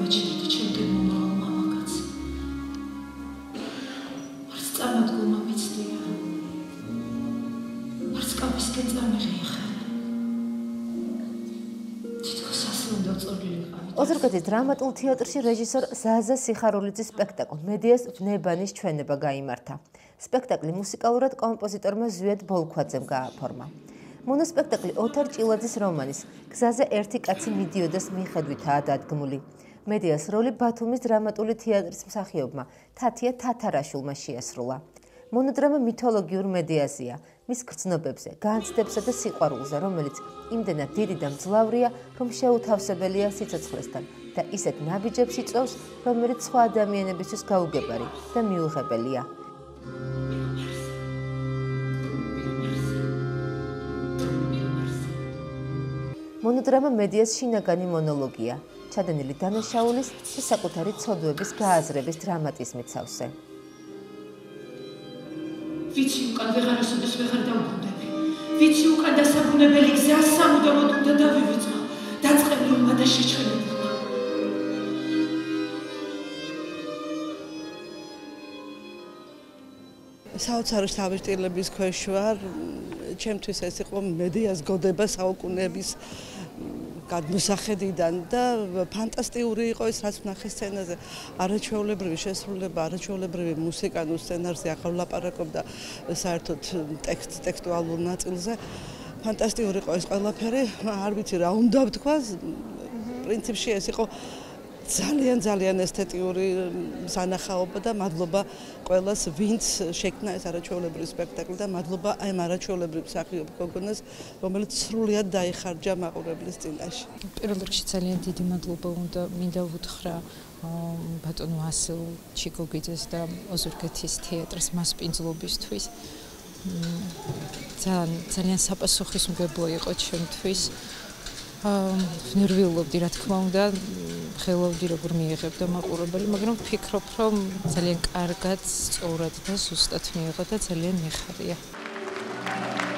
მოვაჩინეთ ჩემგან მომავალ მამაკაცს. არც წამადგომა მიცდია. არც კაფისკენ წამიღია ხელი. თითქოს ასლანდო წორილიყავით. ოზურგეთის დრამატულ თეატრში რეჟისორ ზაზა სიხარულიძის სპექტაკლ მედიას ვნებანის ჩვენება გაიმართა. სპექტაკლი მუსიკალურად კომპოზიტორმა ზვიად ბოლქვაძემ გააფორმა. მონოსპექტაკლი ოთარ ჭილაძის რომანის გზაზე ერთი კაცი მიდიოდას მიხედვითაა დადგმული. მედიას როლი ბათუმის დრამატული თეატრის მსახიობმა თათია თათარაშვილმა შეასრულა. მონოდრამა მითოლოგიურ მედიაზეა, მის გრძნობებზე, განცდებსა და სიყვარულზე, რომელიც იმდენად დიდი და მძლავრია, რომ შეუთავსებელია სიცოცხლესთან და ისეთ ნაბიჯებს იწვევს, რომელიც სხვა ადამიანებისთვის გაუგებარი და მიუღებელია. მონოდრამა მედიას შინაგანი მონოლოგია, ჩადენილი დანაშაულის და საკუთარი ცოდვების გააზრების დრამატიზმით სავსე. ვიცი უკან ვეღარასოდეს ვეღარ დავბრუნდები. ვიცი უკან დასაბრუნებელი გზა სამუდამოდ უნდა დავივიწყო. დაწყებულმა და შეჩვენებულმა. საოცარი შთაბეჭდილების ქვეშ ვარ. ჩემთვის ეს იყო მედიას გოდება საუკუნეების გადმოსახედიდან და ფანტასტიკური იყო ეს რაც ვნახე სცენაზე. არაჩვეულებრივი შესრულება, არაჩვეულებრივი მუსიკა, ნუ სცენარზე ახლა ვლაპარაკობდა საერთოდ ტექსტუალურ ნაწილზე. ფანტასტიკური იყო ეს ყველაფერი, არ ვიცი რა უნდა ვთქვა. პრინციპში ეს იყო ძალიან ესთეტიური სანახაობა და მადლობა ყველას, ვინც შექმნა ეს არაჩვეულებრივი სპექტაკლი და მადლობა აი ამ არაჩვეულებრივ მსახიობ გოგონას, რომელიც სრულიად დაიხარჯა მაყურებლის წინაშე. პირველ რიგში ძალიან დიდი მადლობა მინდა ვუთხრა ბატონო ასილ ჩიკოგიძეს და ოზურგეთის თეატრის მასპინძლობისთვის. ძალიან საპასუხისმგებლო იყო ჩემთვის. ნერვიულობდი რა თქმა უნდა, ხელოვდი როგორ მიიღებდა მაყურებელი, მაგრამ ვფიქრობ, რომ ძალიან კარგად, სწორად და ზუსტად მიიღო და ძალიან მეხარია.